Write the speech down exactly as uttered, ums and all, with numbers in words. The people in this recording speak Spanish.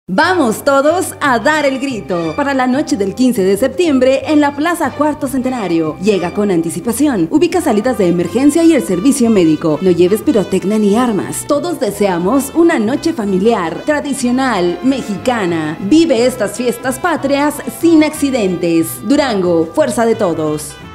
Vamos todos a dar el grito para la noche del quince de septiembre en la Plaza Cuarto Centenario. Llega con anticipación, ubica salidas de emergencia y el servicio médico. No lleves pirotecnia ni armas. Todos deseamos una noche familiar, tradicional, mexicana. Vive estas fiestas patrias sin accidentes. Durango, fuerza de todos.